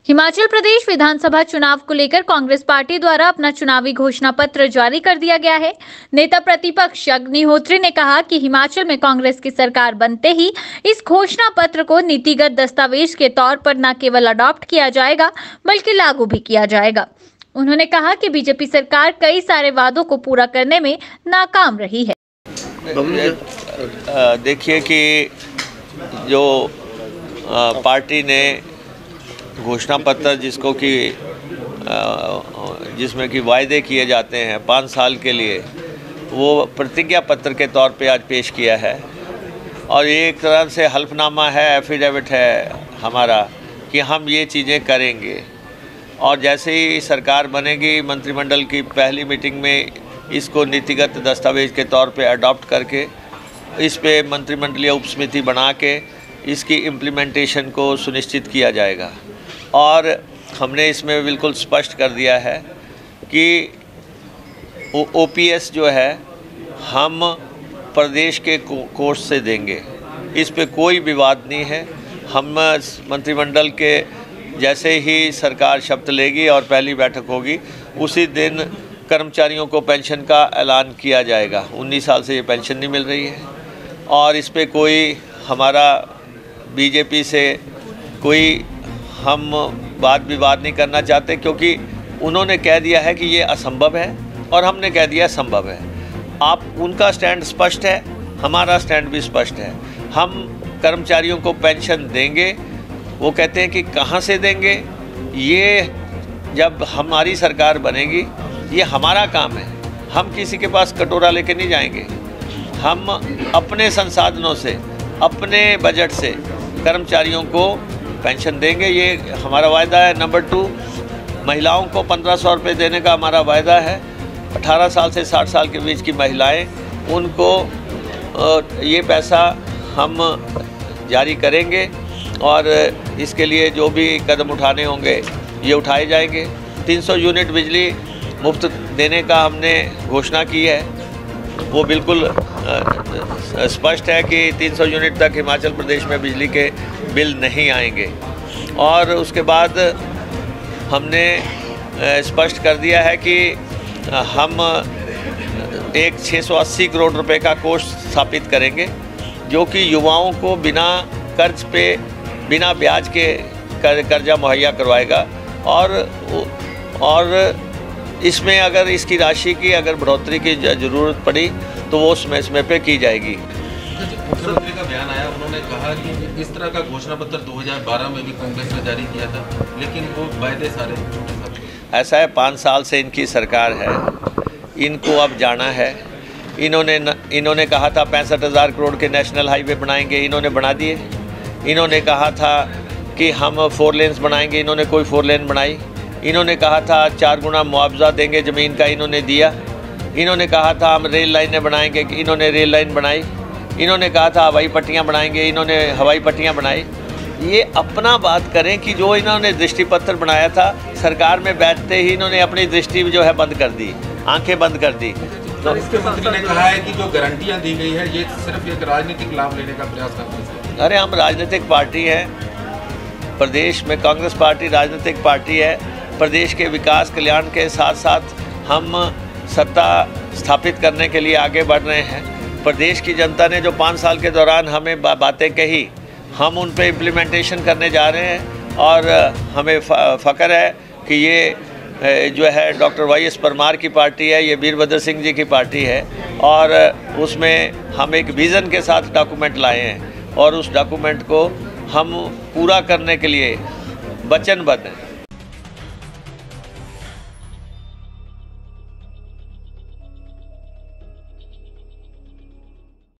हिमाचल प्रदेश विधानसभा चुनाव को लेकर कांग्रेस पार्टी द्वारा अपना चुनावी घोषणा पत्र जारी कर दिया गया है। नेता प्रतिपक्ष अग्निहोत्री ने कहा कि हिमाचल में कांग्रेस की सरकार बनते ही इस घोषणा पत्र को नीतिगत दस्तावेज के तौर पर न केवल अडॉप्ट किया जाएगा बल्कि लागू भी किया जाएगा। उन्होंने कहा कि बीजेपी सरकार कई सारे वादों को पूरा करने में नाकाम रही है। देखिए कि जो पार्टी ने घोषणा पत्र जिसमें कि वायदे किए जाते हैं 5 साल के लिए, वो प्रतिज्ञा पत्र के तौर पे आज पेश किया है। और ये एक तरह से हल्फनामा है, एफिडेविट है हमारा कि हम ये चीज़ें करेंगे। और जैसे ही सरकार बनेगी, मंत्रिमंडल की पहली मीटिंग में इसको नीतिगत दस्तावेज के तौर पे अडॉप्ट करके इस पे मंत्रिमंडलीय उपसमिति बना के इसकी इम्प्लीमेंटेशन को सुनिश्चित किया जाएगा। और हमने इसमें बिल्कुल स्पष्ट कर दिया है कि ओपीएस जो है हम प्रदेश के कोष से देंगे, इस पे कोई विवाद नहीं है। हम मंत्रिमंडल के जैसे ही सरकार शपथ लेगी और पहली बैठक होगी, उसी दिन कर्मचारियों को पेंशन का ऐलान किया जाएगा। 19 साल से ये पेंशन नहीं मिल रही है और इस पे कोई हमारा बीजेपी से कोई हम वाद विवाद नहीं करना चाहते, क्योंकि उन्होंने कह दिया है कि ये असंभव है और हमने कह दिया संभव है। आप उनका स्टैंड स्पष्ट है, हमारा स्टैंड भी स्पष्ट है। हम कर्मचारियों को पेंशन देंगे। वो कहते हैं कि कहाँ से देंगे, ये जब हमारी सरकार बनेगी, ये हमारा काम है। हम किसी के पास कटोरा लेके नहीं जाएंगे। हम अपने संसाधनों से, अपने बजट से कर्मचारियों को पेंशन देंगे, ये हमारा वायदा है। नंबर 2, महिलाओं को 1500 रुपये देने का हमारा वायदा है। 18 साल से 60 साल के बीच की महिलाएं, उनको ये पैसा हम जारी करेंगे और इसके लिए जो भी कदम उठाने होंगे ये उठाए जाएंगे। 300 यूनिट बिजली मुफ्त देने का हमने घोषणा की है। वो बिल्कुल स्पष्ट है कि 300 यूनिट तक हिमाचल प्रदेश में बिजली के बिल नहीं आएंगे। और उसके बाद हमने स्पष्ट कर दिया है कि हम एक 680 करोड़ रुपए का कोष स्थापित करेंगे, जो कि युवाओं को बिना कर्ज पे, बिना ब्याज के कर्जा मुहैया करवाएगा। और इसमें अगर इसकी राशि की अगर बढ़ोतरी की ज़रूरत पड़ी तो वो उसमें पे की जाएगी। मुख्यमंत्री का बयान आया, उन्होंने कहा कि इस तरह का घोषणा पत्र 2012 में भी कांग्रेस ने जारी किया था, लेकिन वो वायदे सारे झूठे साबित। ऐसा है, 5 साल से इनकी सरकार है, इनको अब जाना है। इन्होंने कहा था 65,000 करोड़ के नेशनल हाईवे बनाएंगे, इन्होंने बना दिए। इन्होंने कहा था कि हम 4 लेन्स बनाएंगे, इन्होंने कोई 4 लेन बनाई। इन्होंने कहा था 4 गुना मुआवजा देंगे ज़मीन का, इन्होंने दिया। इन्होंने कहा था हम रेल लाइनें बनाएंगे, इन्होंने रेल लाइन बनाई। इन्होंने कहा था हवाई पट्टियाँ बनाएंगे, इन्होंने हवाई पट्टियाँ बनाई। ये अपना बात करें कि जो इन्होंने दृष्टि पत्र बनाया था, सरकार में बैठते ही इन्होंने अपनी दृष्टि जो है बंद कर दी, आंखें बंद कर दी। तो इसके मंत्री ने कहा है कि जो गारंटियाँ दी गई है ये सिर्फ एक राजनीतिक लाभ लेने का प्रयास करते हैं। अरे हम राजनीतिक पार्टी हैं, प्रदेश में कांग्रेस पार्टी राजनीतिक पार्टी है। प्रदेश के विकास कल्याण के साथ साथ हम सत्ता स्थापित करने के लिए आगे बढ़ रहे हैं। प्रदेश की जनता ने जो 5 साल के दौरान हमें बातें कही, हम उन पे इम्प्लीमेंटेशन करने जा रहे हैं। और हमें फ़ख्र है कि ये जो है डॉक्टर YS परमार की पार्टी है, ये वीरभद्र सिंह जी की पार्टी है। और उसमें हम एक विज़न के साथ डॉक्यूमेंट लाए हैं और उस डॉक्यूमेंट को हम पूरा करने के लिए वचनबद्ध हैं।